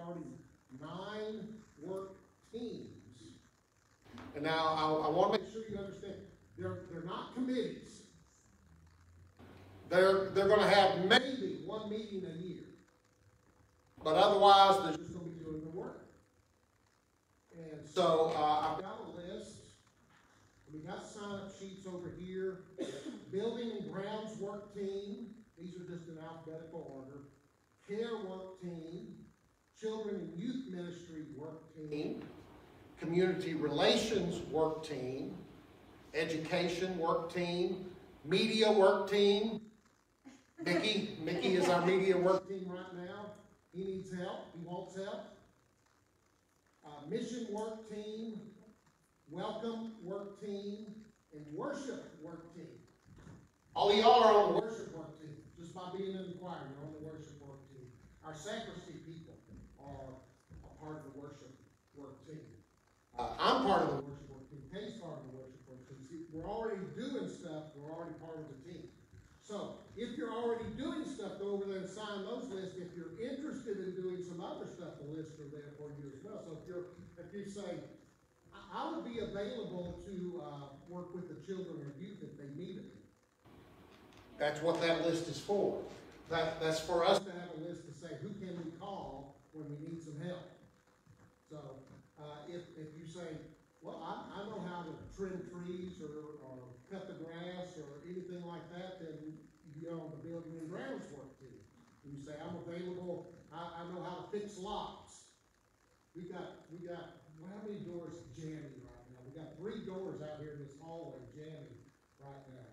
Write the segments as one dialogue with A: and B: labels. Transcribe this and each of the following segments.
A: already 9 work teams. And now I want to make sure you understand, they're not committees. They're going to have maybe 1 meeting a year. But otherwise, they're just going to be doing the work. And so I've got a list. We got sign-up sheets over here. Building and grounds work team. These are just in alphabetical order. Care work team. Children and youth ministry work team. Community relations work team. Education work team. Media work team. Mickey is our media work team right now. He needs help. He wants help. Mission work team. Welcome work team. And worship work team. All of y'all are on the worship work team. Just by being in the choir, you're on the worship work team. Our sacristy people are a part of the worship work team. I'm part of the worship work team. Kay's part of the worship work team. See, we're already doing stuff. We're already part of the team. So, if you're already doing stuff, go over there and sign those lists. If you're interested in doing some other stuff, the lists are there for you as well. So, if you say, I would be available to work with the children or youth if they needed me. That's what that list is for. That's for us to have a list to say, who can we call when we need some help? So, if you say, well, I know how to trim trees or cut the grass or anything like that, then you go on the building and grounds work team. And you say, I'm available, I know how to fix locks. We got, well, how many doors jamming right now? We got 3 doors out here in this hallway jamming right now.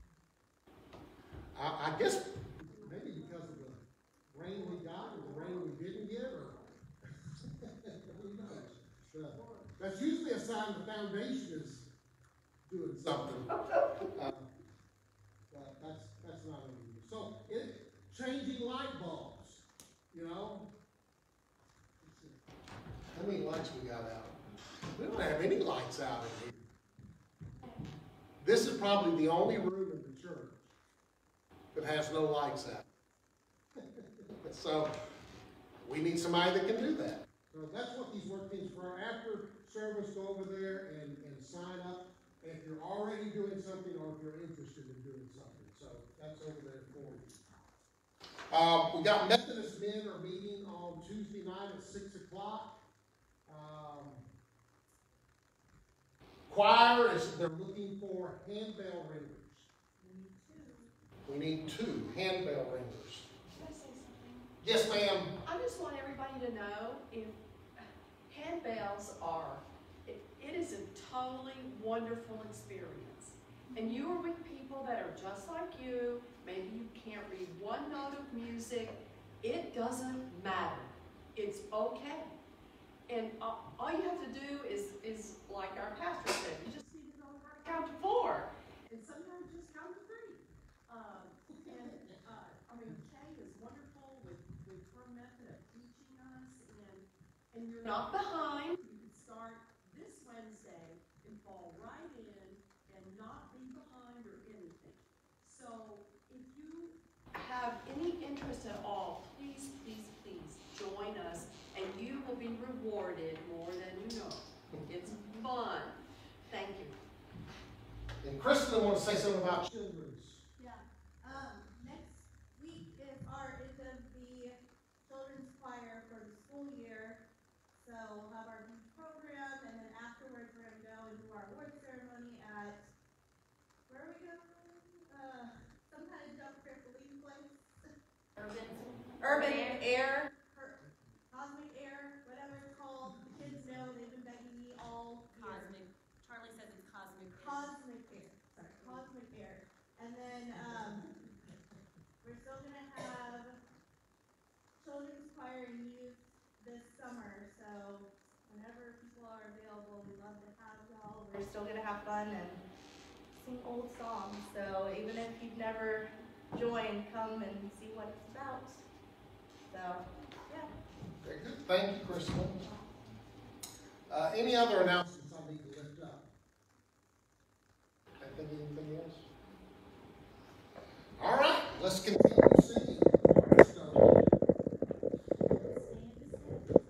A: I guess maybe because of the rain we got or the rain we didn't get, or who knows. That's usually a sign the foundation is doing something. But that's not unusual. So, changing light bulbs, you know. How many lights we got out? We don't have any lights out in here. This is probably the only room in the church that has no lights out. So, we need somebody that can do that. So that's what these work teams for. After service, go over there and sign up if you're already doing something or if you're interested in doing something. So that's over there for you. We got Methodist men are meeting on Tuesday night at 6 o'clock. Choir they're looking for handbell ringers. We need 2 handbell ringers.
B: Can I say something?
A: Yes, ma'am.
B: I just want everybody to know if handbells it is a totally wonderful experience. And you are with people that are just like you. Maybe you can't read 1 note of music. It doesn't matter. It's okay. And all you have to do is like our pastor said, you just need to know how to count to 4. And sometimes just count to 3. Kay is wonderful with her method of teaching us. And you're not behind. You can start this Wednesday and fall right in and not be behind or anything. So if you have any interest at all, please, please, please join us, and you will be rewarded more than you know. It's fun. Thank you.
A: And Kristen wants to say something about children's.
C: Yeah. Next week is our end of the children's choir for the school year. So we'll have our youth program, and then afterwards we're going to go and do our award ceremony at, where are we going? Some kind of jump trampoline place. Urban Air. Cosmic Air, whatever it's called. The kids know, they've been begging me all year.
D: Charlie says it's Cosmic Air.
C: Cosmic Air. Sorry, Cosmic Air. And then we're still going to have children's choir and youth this summer. So whenever people are available, we'd love to have y'all. We're still going to have fun and sing old songs. So even if you've never joined, come and see what it's about. So, yeah.
A: Very good. Thank you, Kristen. Any other announcements I need to lift up? Anything else? All right, let's continue singing.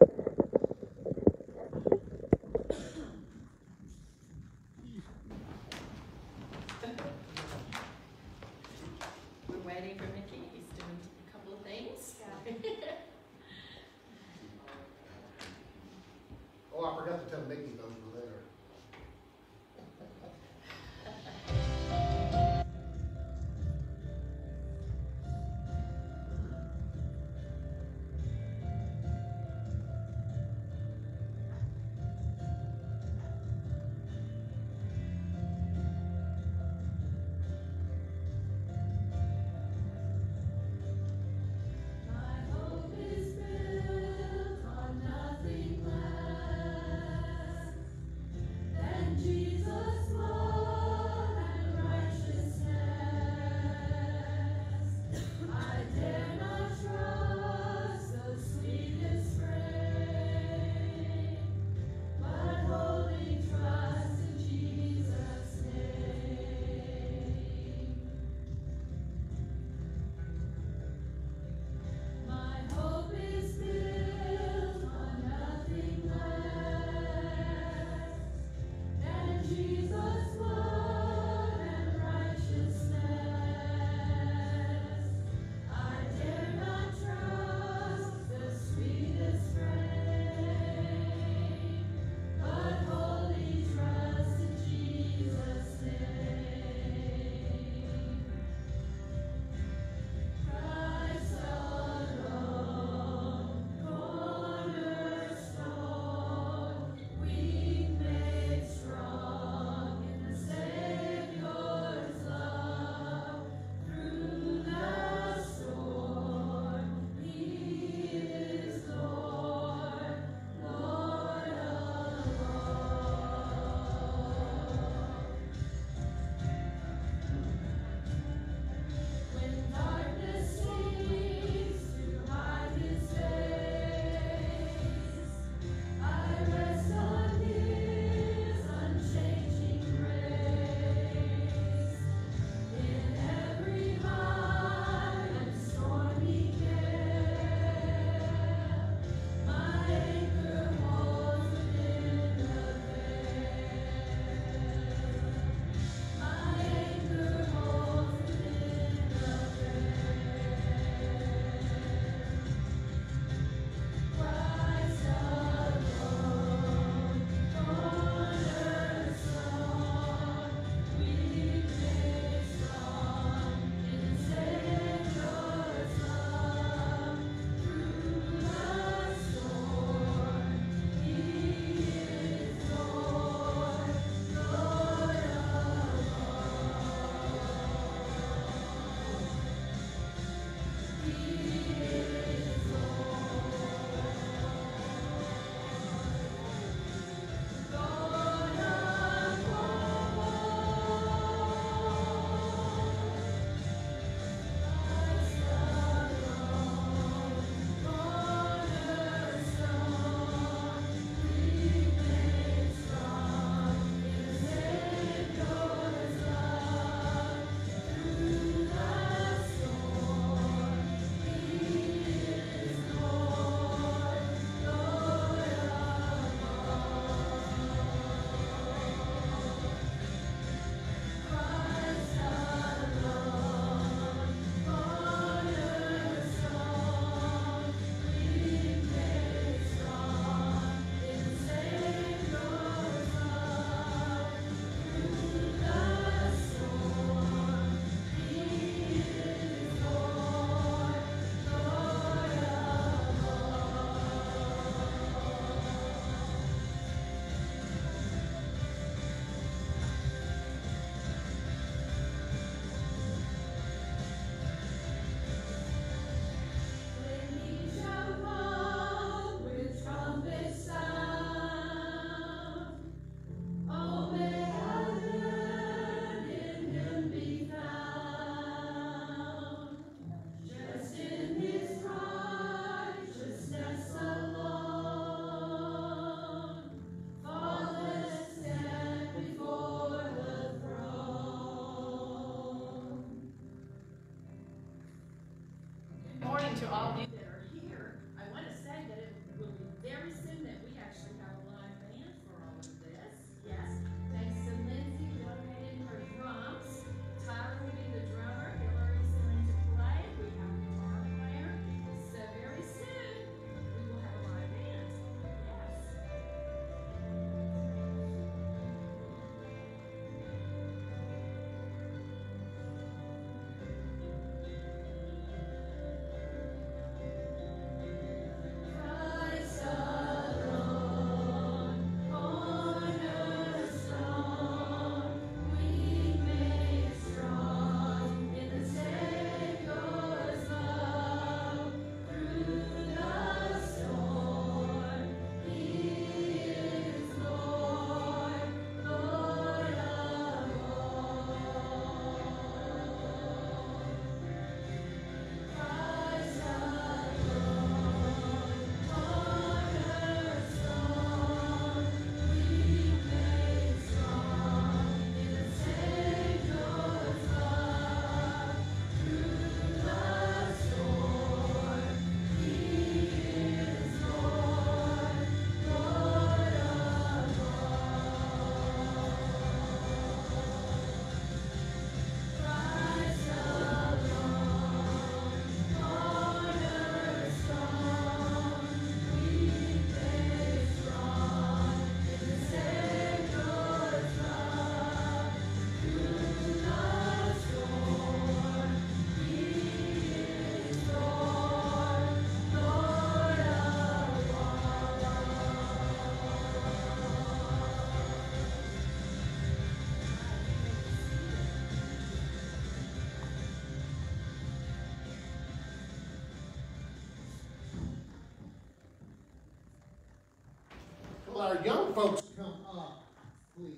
A: Will our young folks come up, please?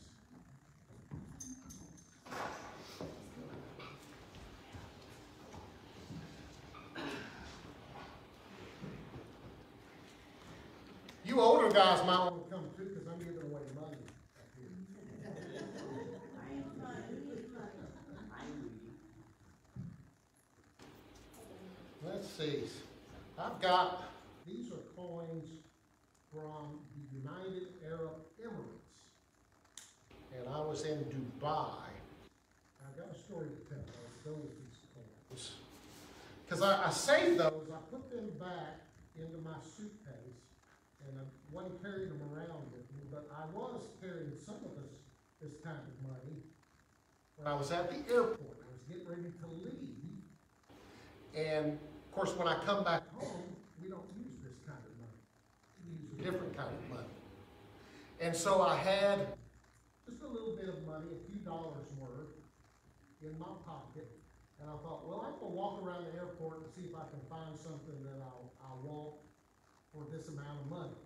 A: You older guys might want to come too, because I'm giving away money up here.
C: I ain't fine, we need money.
A: Let's see. I've got, these are coins from the United Arab Emirates. And I was in Dubai. I've got a story to tell. Let's go with these coins. Because I saved those, I put them back into my suitcase, and I wasn't carrying them around with me, but I was carrying some of this kind of money when I was at the airport. I was getting ready to leave, and of course, when I come back home, we don't use this kind of money. We use a different kind of money. And so I had just a little bit of money, a few dollars worth, in my pocket, and I thought, well, I'm going to walk around the airport and see if I can find something that I'll want for this amount of money.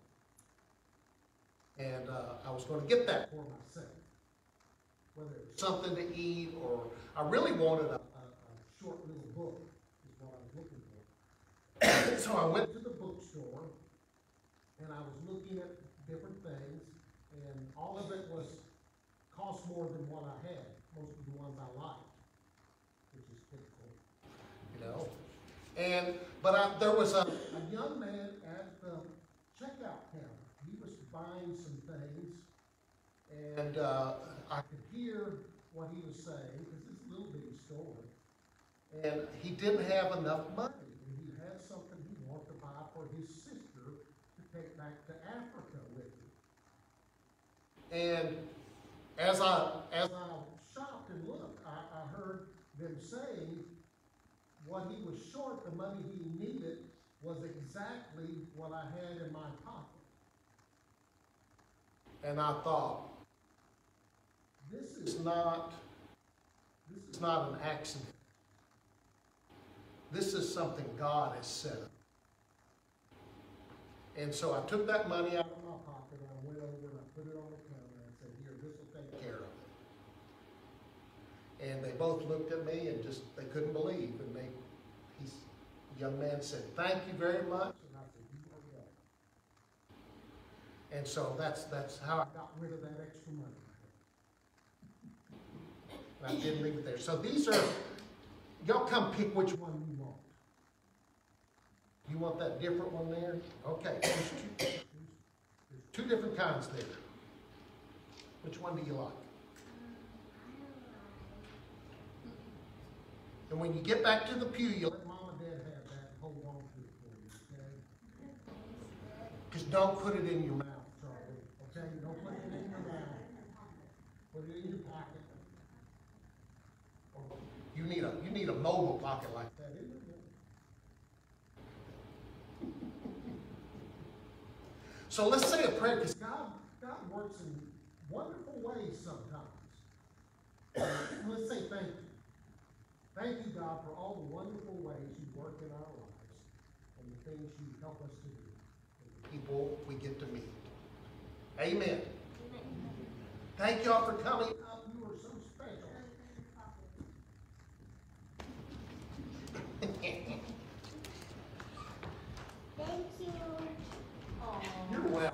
A: And I was going to get that for myself. Whether it was something to eat, or I really wanted a short little book, is what I was looking for. So I went to the bookstore, and I was looking at different things, and all of it cost more than what I had, most of the ones I liked, which is typical, you know. But there was a young man at the checkout counter. He was buying some things, and I could hear what he was saying, because it's a little bitty store, and he didn't have enough money. He had something he wanted to buy for his sister to take back to Africa with him. And as I shopped and looked, I heard them saying what he was short, the money he needed, was exactly what I had in my pocket. And I thought, this is not an accident. This is something God has set up. And so I took that money out of my pocket, and I went over and I put it on the counter, and I said, here, this will take care of it. And they both looked at me and they couldn't believe. And the young man said, thank you very much. And I said, you are welcome. And so that's how I got rid of that extra money. And I didn't leave it there. So these are, y'all come pick which one you want. You want that different one there? Okay, there's two different kinds there. Which one do you like? And when you get back to the pew, you let Mom and Dad have that and hold on to it for you, okay? Just don't put it in your mouth, Charlie, okay? Don't put it in your mouth. Put it in your pocket. You need a mobile pocket like that, isn't it? So let's say a prayer, because God works in wonderful ways sometimes. Let's say thank you. Thank you, God, for all the wonderful ways you work in our lives and the things you help us to do and the people we get to meet. Amen. Thank y'all for coming up. You are so special.
C: Thank you.
A: You're welcome.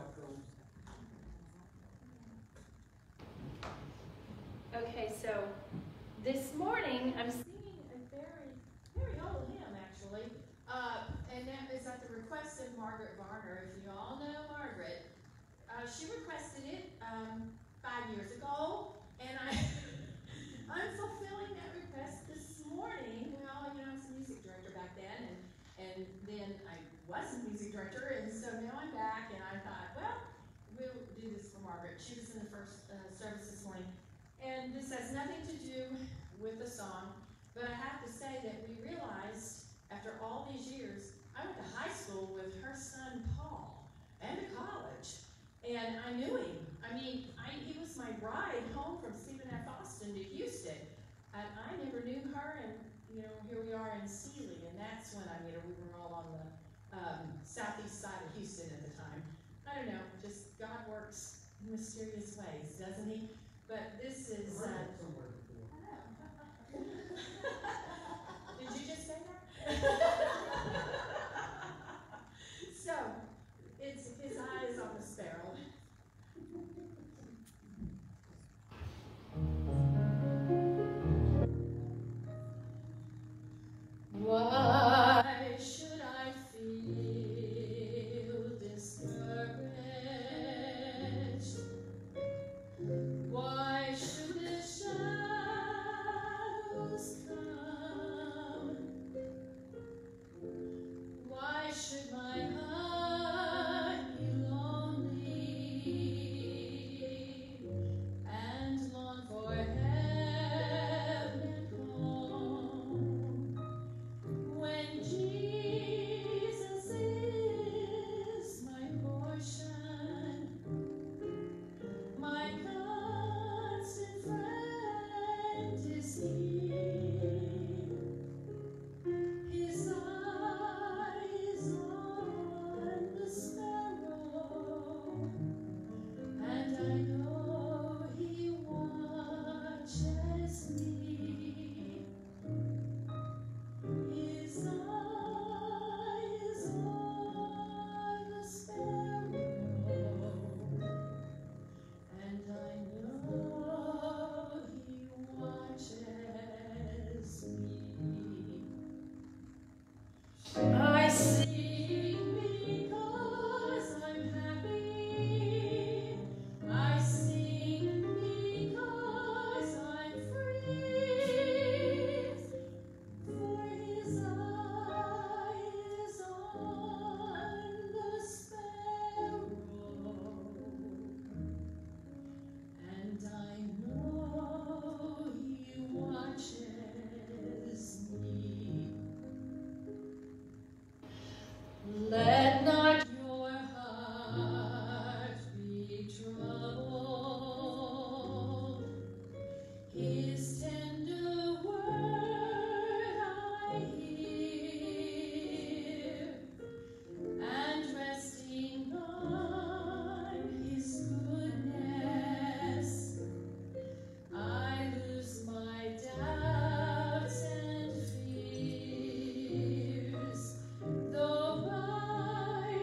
E: Okay, so this morning I'm singing a very old hymn, actually, and that is at the request of Margaret Varner. If you all know Margaret, she requested it 5 years ago, and I'm fulfilling that request this morning. Well, you know, I was a music director back then, and then I wasn't music director, and so now I'm back, and I thought, well, we'll do this for Margaret. She was in the first service this morning. And this has nothing to do with the song, but I have to say that we realized after all these years, I went to high school with her son Paul and to college, and I knew him. I mean, he was my ride home from Stephen F. Austin to Houston, and I never knew her, and you know, here we are in Sealy, and that's when I met her. We were all on the southeast side of Houston at the time. I don't know, just God mysterious ways, doesn't he? But this is,
A: I've heard that somewhere before.
E: I know. Did you just say that? So, it's his eye is on the sparrow. Why should I feel discouraged? Why should the shadows come? Why should my heart be lonely and long for heaven and home? When Jesus is my portion, my constant friend is He. His eye is on the sparrow, and I know He watches me. His eye is on the sparrow, and I know He watches me. I sing because I'm happy. I sing because I'm free. For His eye is on the sparrow, and I know He watches me. Let not your heart be troubled. His tender word I hear, and resting on His goodness, I lose my doubts and fears. Though by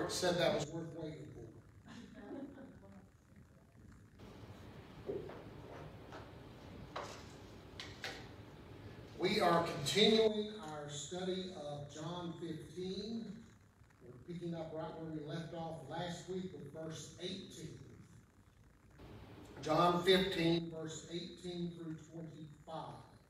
A: Margaret said that was worth waiting for. We are continuing our study of John 15. We're picking up right where we left off last week with verse 18. John 15, verse 18 through 25.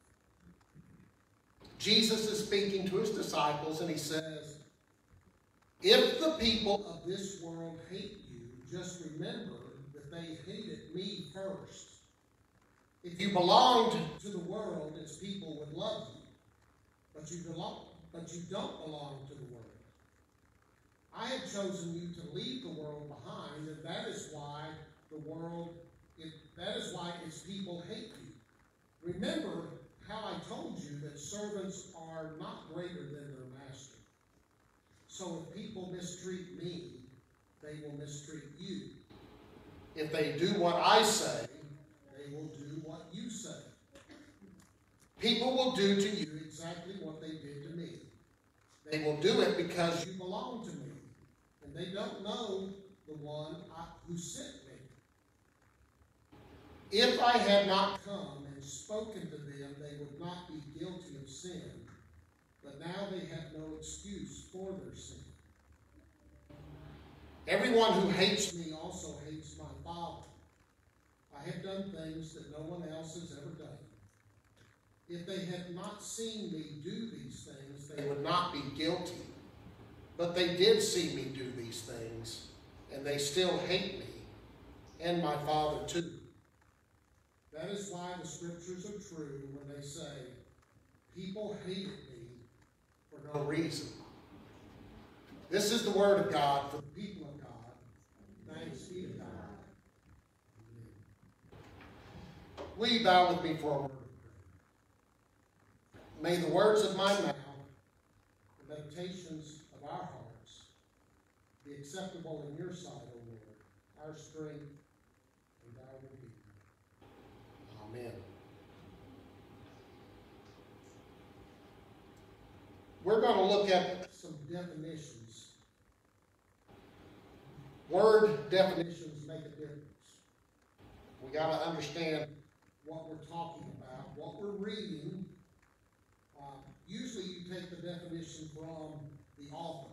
A: Jesus is speaking to his disciples, and he says, "If the people of this world hate you, just remember that they hated me first. If you belonged to the world, its people would love you. But you don't belong to the world. I have chosen you to leave the world behind, and that is why its people hate you. Remember how I told you that servants are not greater than their master. So if people mistreat me, they will mistreat you. If they do what I say, they will do what you say. People will do to you exactly what they did to me. They will do it because you belong to me, and they don't know the one who sent me. If I had not come and spoken to them, they would not be guilty of sin, but now they have no excuse for their sin. Everyone who hates me also hates my Father. I have done things that no one else has ever done. If they had not seen me do these things, they would not be guilty. But they did see me do these things, and they still hate me, and my Father too. That is why the scriptures are true when they say, people hated me for no reason." This is the word of God for the people of God. Thanks be to God. Will you bow with me for a word of prayer? May the words of my mouth, the meditations of our hearts, be acceptable in your sight, O Lord, our strength and our redeemer. Amen. We're going to look at some definitions. Word definitions make a difference. We got to understand what we're talking about, what we're reading. Usually you take the definition from the author.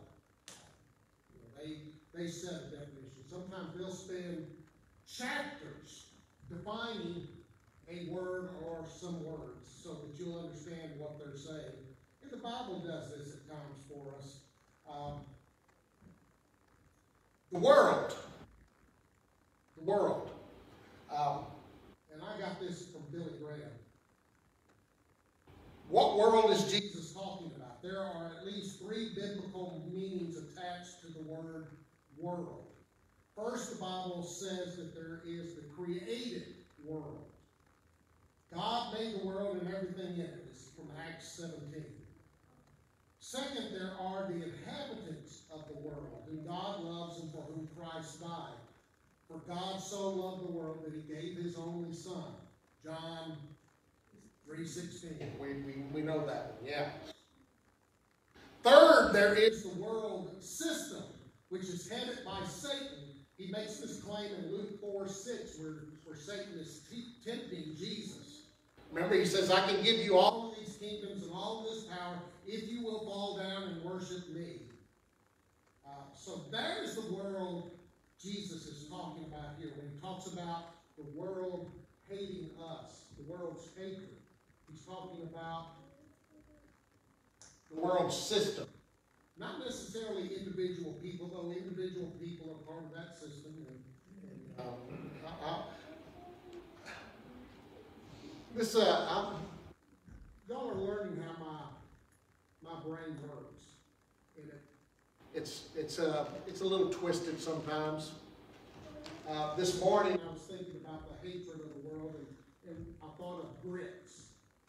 A: They set a definition. Sometimes they'll spend chapters defining a word or some words so that you'll understand what they're saying. And the Bible does this at times for us. The world. And I got this from Billy Graham. What world is Jesus talking about? There are at least 3 biblical meanings attached to the word world. First, the Bible says that there is the created world. God made the world and everything in it. This is from Acts 17. Second, there are the inhabitants of the world, whom God loves and for whom Christ died. For God so loved the world that he gave his only Son. John 3:16. We know that one, yeah. Third, there is the world system, which is headed by Satan. He makes this claim in Luke 4:6, where Satan is tempting Jesus. Remember, he says, I can give you all of these kingdoms and all of this power if you will fall down and worship me. So that is the world Jesus is talking about here. When he talks about the world hating us, the world's hatred, he's talking about the world system. Not necessarily individual people, though individual people are part of that system. Y'all are learning how my brain works. And it's a little twisted sometimes. This morning I was thinking about the hatred of the world, and I thought of grits.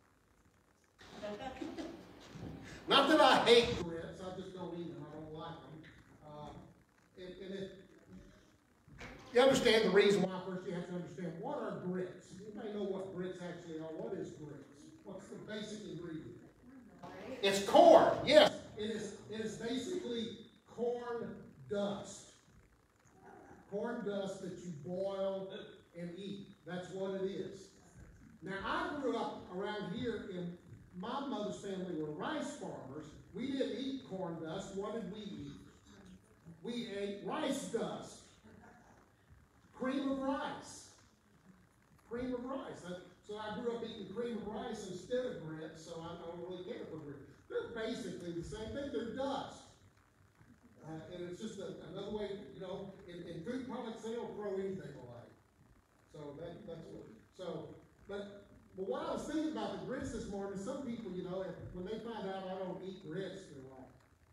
A: Not that I hate grits, I just don't eat them. I don't like them. You understand the reason why. First you have to understand, what are grits? Anybody know what grits actually are? What is grits? What's the basic ingredient? It's corn. Yes, it is basically corn dust. Corn dust that you boil and eat. That's what it is. Now, I grew up around here, and my mother's family were rice farmers. We didn't eat corn dust. What did we eat? We ate rice dust. Cream of rice. Cream of rice. So I grew up eating cream of rice instead of grits, so I don't really care for grits. They're basically the same thing. They're dust. And it's just another way, you know, in food products, they don't throw anything away. So that's what, so, but what I was thinking about the grits this morning, some people, you know, when they find out I don't eat grits, they're like,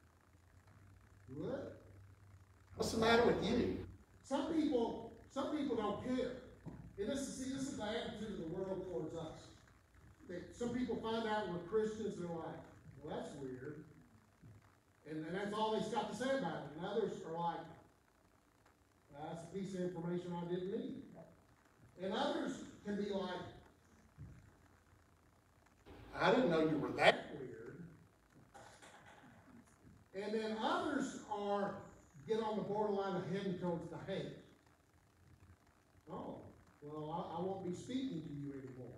A: what? What's the matter with you? Some people don't care. And this is the attitude of the world towards us. Some people find out we're Christians, they're like, well, that's weird. And that's all they've got to say about it. And others are like, that's a piece of information I didn't need. And others can be like, I didn't know you were that weird. And then others get on the borderline of heading towards the hate. Oh, well, I won't be speaking to you anymore.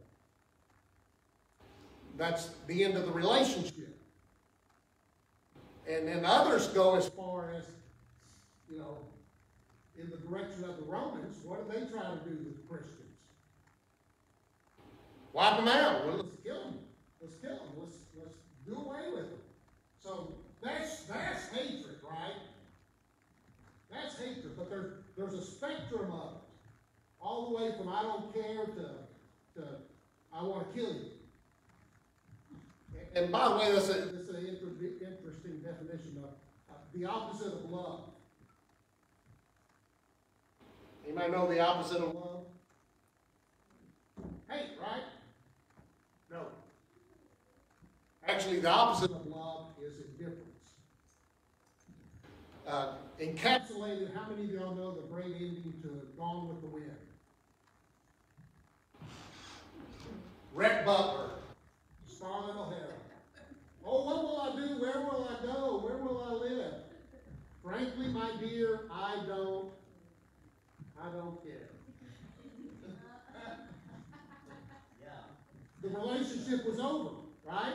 A: That's the end of the relationship. And then others go as far as, you know, in the direction of the Romans. What do they try to do with Christians? Wipe them out. Well, let's kill them. Let's kill them. Let's do away with them. So that's hatred, right? That's hatred. But there's a spectrum of it. All the way from I don't care to I want to kill you. And by the way, that's an interesting definition of the opposite of love. Anybody know the opposite of love? Hate, right? No. Actually, the opposite of love is indifference. Encapsulated, how many of y'all know the great ending to Gone with the Wind? Rhett Butler, Scarlett O'Hara. Oh, what will I do? Where will I go? Where will I live? Frankly, my dear, I don't care. The relationship was over, right?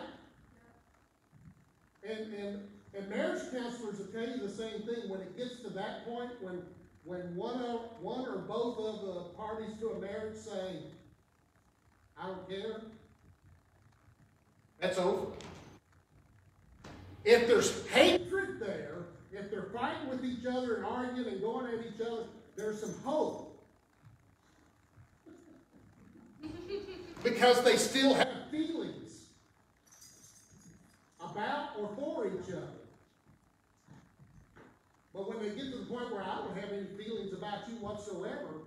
A: And marriage counselors will tell you the same thing. When it gets to that point, when one or both of the parties to a marriage say, I don't care, that's over. If there's hatred there, if they're fighting with each other and arguing and going at each other, there's some hope. Because they still have feelings about or for each other. But when they get to the point where I don't have any feelings about you whatsoever,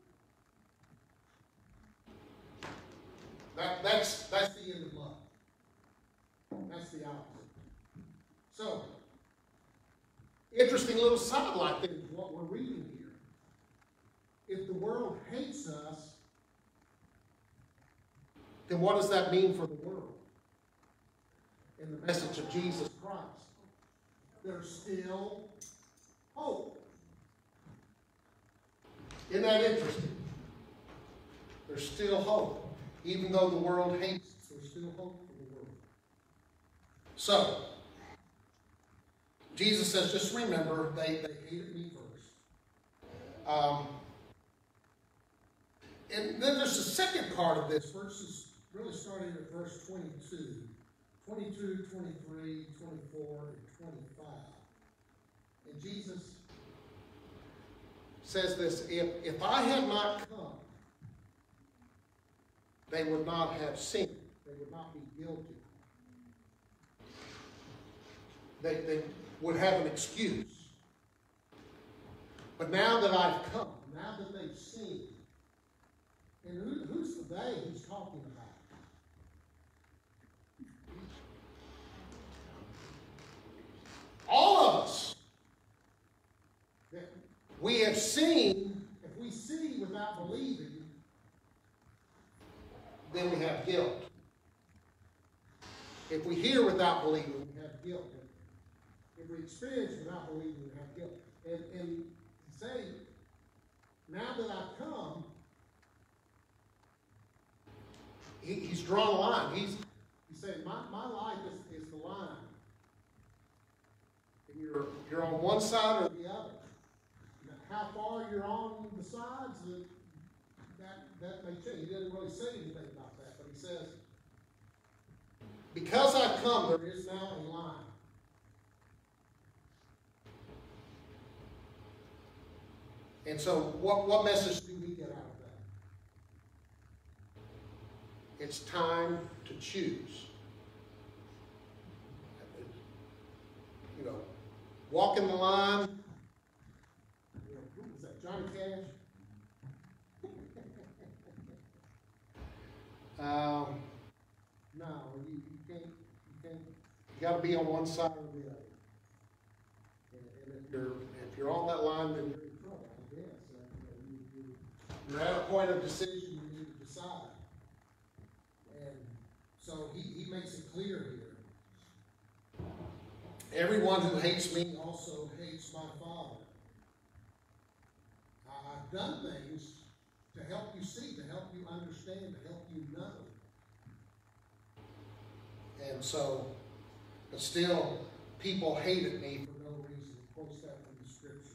A: that's the end of love. That's the opposite. So, interesting little sidelight thing is what we're reading here. If the world hates us, then what does that mean for the world? In the message of Jesus Christ, there's still hope. Isn't that interesting? There's still hope. Even though the world hates us, there's still hope for the world. So, Jesus says, just remember, they hated me first. And then there's the second part of this, verses really starting at verse 22, 23, 24, and 25. And Jesus says this, if I had not come, they would not have sinned. They would not be guilty. They would have an excuse. But now that I've come, now that they've seen, and who's the they he's talking about? All of us. We have seen, if we see without believing, then we have guilt. If we hear without believing, we have guilt. If we experience without believing, we have guilt. And say, now that I've come, he's drawn a line. He's saying, my life is the line. And you're on one side or the other. Now, how far you're on the sides, that may change. He doesn't really say anything about that, but he says, because I've come, there is now a line. And so what message do we get out of that? It's time to choose. You know, walking the line. You know, who was that, Johnny Cash? No, you can't, you got to be on one side or the other. And if you're on that line, then you're in trouble, I guess. You're at a point of decision you need to decide. And so he makes it clear here. Everyone who hates me also hates my Father. I've done things to help you see, to help you understand, to help you know. And so, but still, people hated me for no reason. He quotes that from the scriptures.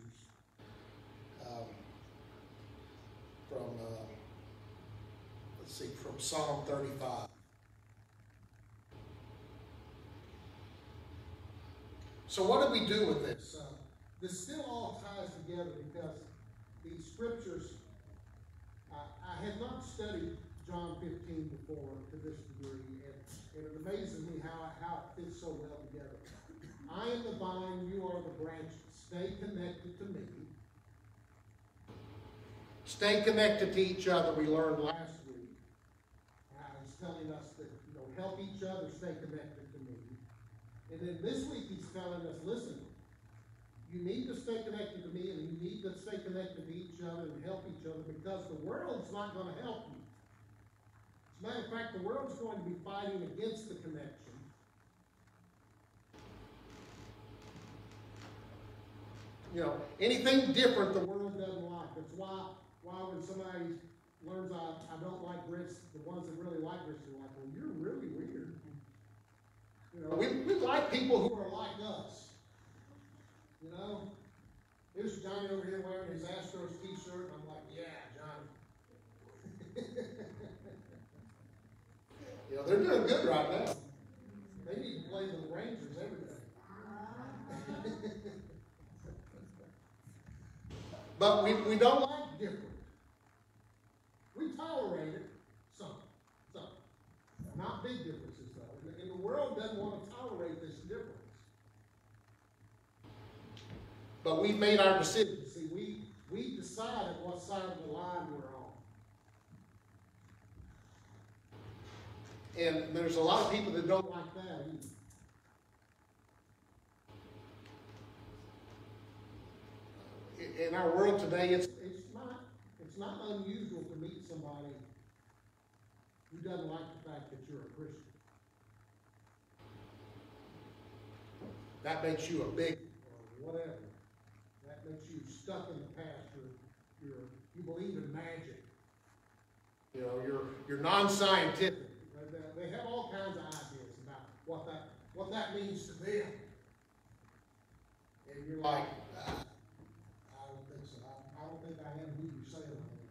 A: From Psalm 35. So what do we do with this? This still all ties together because these scriptures, I had not studied John 15 before to this degree, and it amazes me how it fits so well together. I am the vine, you are the branches. Stay connected to me. Stay connected to each other, we learned last week. He's telling us that, help each other stay connected to me. And then this week he's telling us, listen, you need to stay connected to me and you need to stay connected to each other and help each other because the world's not going to help you. As a matter of fact, the world's going to be fighting against the connection. Anything different the world doesn't like. That's why when somebody learns I don't like grits, the ones that really like grits are like, well, you're really weird. We like people who are like us. Here's Johnny over here wearing his Astros t-shirt, and I'm like, yeah, Johnny. They're doing good right now. They need to play the Rangers every day. But we don't like different. We tolerate it, some. Not big differences, though. And the world doesn't want to tolerate this difference. But we've made our decision. See, we decided what side of the line we're on. And there's a lot of people that don't like that either. In our world today, it's not unusual to meet somebody who doesn't like the fact that you're a Christian. That makes you a bigot or whatever. That makes you stuck in the past. You believe in magic. You're non-scientific. They have all kinds of ideas about what that means to them. And you're like, I don't think so. I don't think I am who you say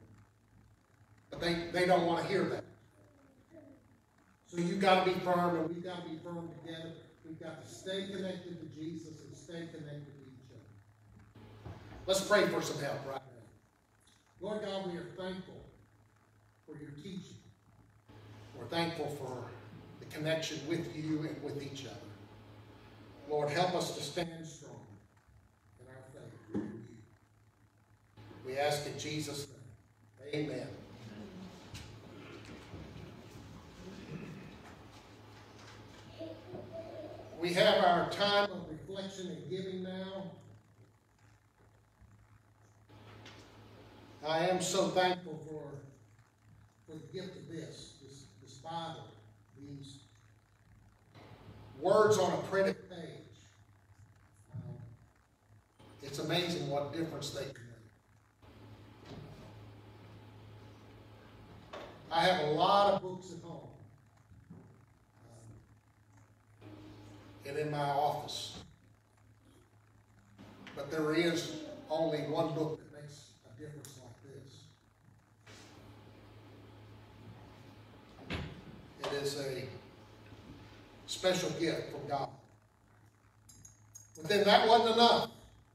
A: I am. But they don't want to hear that. So you've got to be firm, and we've got to be firm together. We've got to stay connected to Jesus and stay connected to each other. Let's pray for some help right now. Lord God, we are thankful for your teaching. We're thankful for the connection with you and with each other. Lord, help us to stand strong in our faith in you. We ask in Jesus' name. Amen. We have our time of reflection and giving now. I am so thankful for the gift of this Bible, these words on a printed page. It's amazing what difference they can make. I have a lot of books at home and in my office. But there is only one book that makes a difference like this. It is a special gift from God. But then that wasn't enough.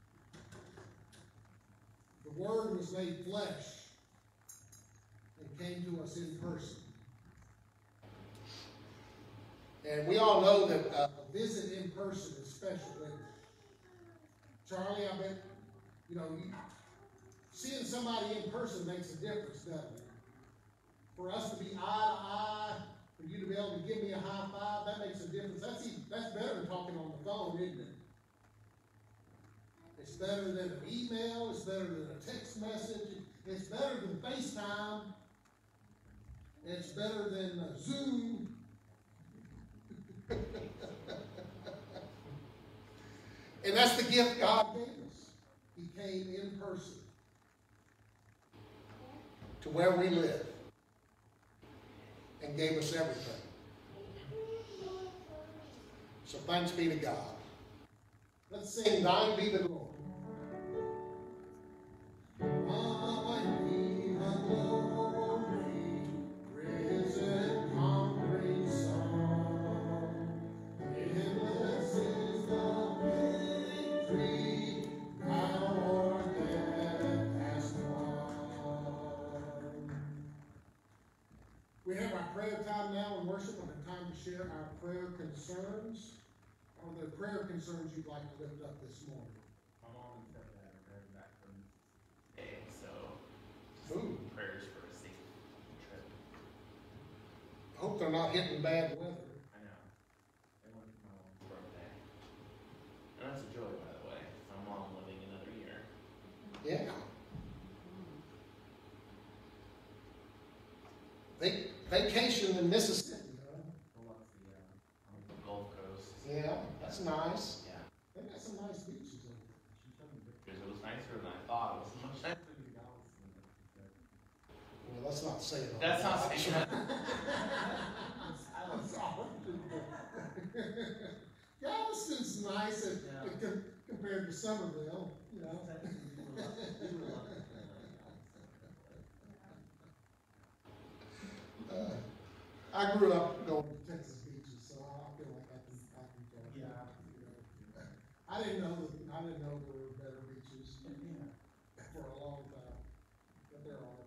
A: The Word was made flesh and came to us in person. And we all know that a visit in person is special. Charlie, I bet, seeing somebody in person makes a difference, doesn't it? For us to be eye to eye, for you to be able to give me a high five, that makes a difference. That's better than talking on the phone, isn't it? It's better than an email. It's better than a text message. It's better than FaceTime. It's better than Zoom. And that's the gift God gave us. He came in person to where we live and gave us everything. So thanks be to God. Let's sing Thine Be the Glory. Thine be the glory, risen, conquering Son. Endless is the victory, thou o'er death hast won. We have our prayer time now in worship, and a time to share our prayer concerns. Are there prayer concerns you'd like to lift up this morning?
F: My mom and stepdad are heading back from
G: Okay, so
A: Ooh.
G: prayers for a safe trip.
A: I hope they're not hitting bad weather.
G: I know. They went for my mom's birthday. And that's a joy, by the way. My mom living another year.
A: Yeah. Vacation in Mississippi, huh?
G: Biloxi, on the Gulf Coast.
A: Yeah, that's nice.
G: Yeah.
A: They got some nice beaches over there.
G: She showed me pictures. It was nicer than I thought. It was much nicer than the Galveston.
A: Well, let's not say it.
G: That's not saying that.
A: I'm sorry. Galveston's nice compared to Somerville, I grew up going to Texas beaches, so I feel like I can talk.
F: Yeah.
A: I didn't know there were better beaches for a long time, but there are.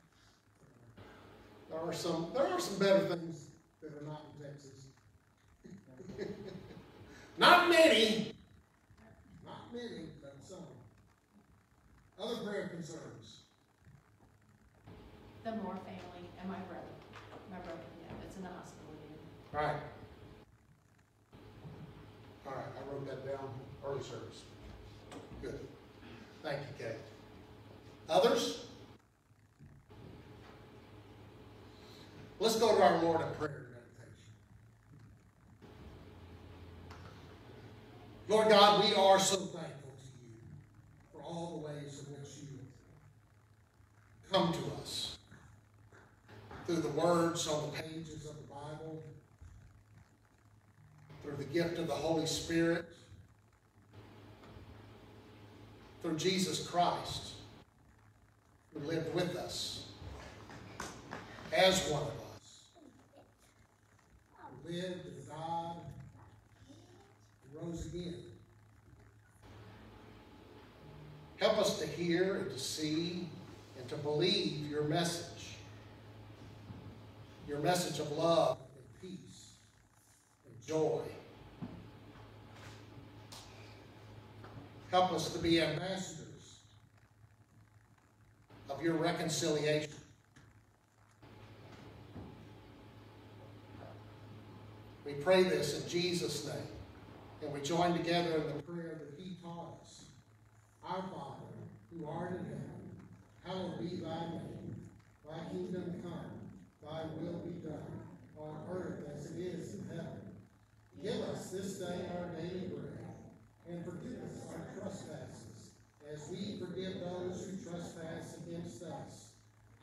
A: There are some better things that are not in Texas. Not many, but some. Other prayer concerns.
B: The Moore family and my brother. That's in the hospital again.
A: All right, I wrote that down. Early service. Good. Thank you, Kate. Others? Let's go to our Lord in prayer and meditation. Lord God, we are so thankful to you for all the ways in which you come to us through the words on the pages of the Bible, through the gift of the Holy Spirit, through Jesus Christ, who lived with us as one of us, who lived and died and rose again. Help us to hear and to see and to believe your message of love and peace and joy. Help us to be ambassadors of your reconciliation. We pray this in Jesus' name, and we join together in the prayer that he taught us. Our Father, who art in heaven, hallowed be thy name. Thy kingdom come, thy will be done, on earth as it is in heaven. Give us this day our daily bread, and forgive us our trespasses, as we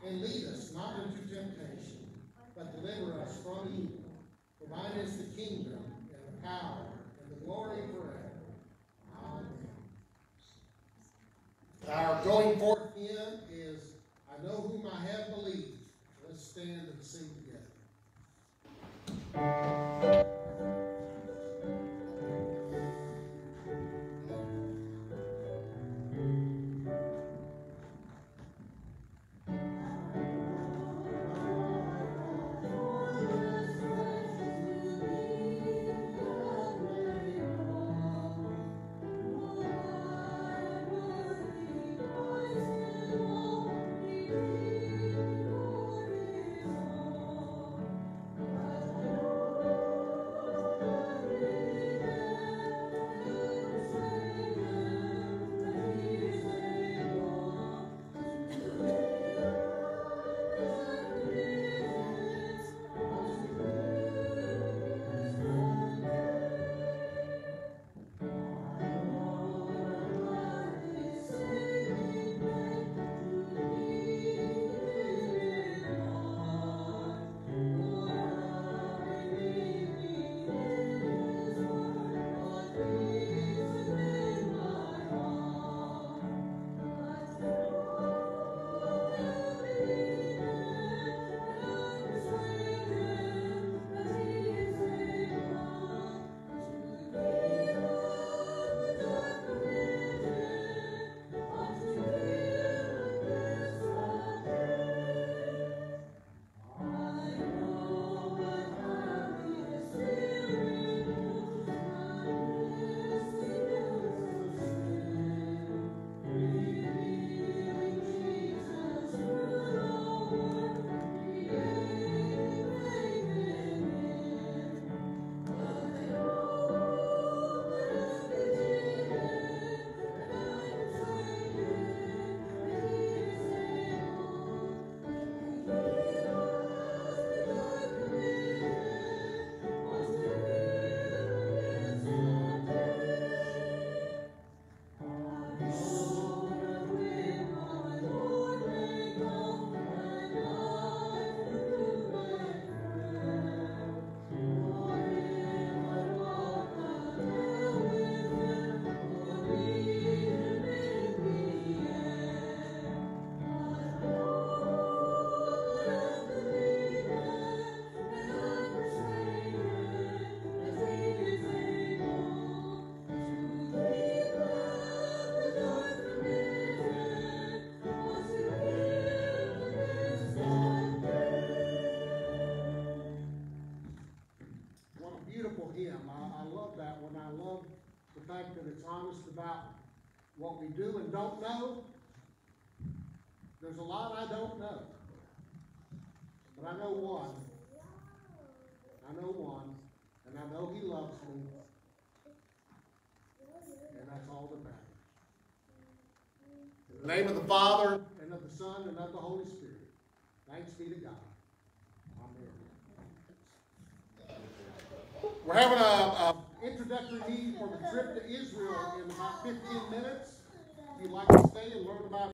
A: And lead us not into temptation, but deliver us from evil. For thine is the kingdom, and the power, and the glory forever. Amen. Our going forth hymn is, I Know Whom I Have Believed. Let's stand and sing together. Hymn. I love that one. I love the fact that it's honest about what we do and don't know. There's a lot I don't know. But I know one. I know one. And I know he loves me. And that's all that matters. In the name of the Father, and of the Son, and of the Holy Spirit. Thanks be to God. Amen. We're having an introductory meeting for the trip to Israel in about 15 minutes. If you'd like to stay and learn about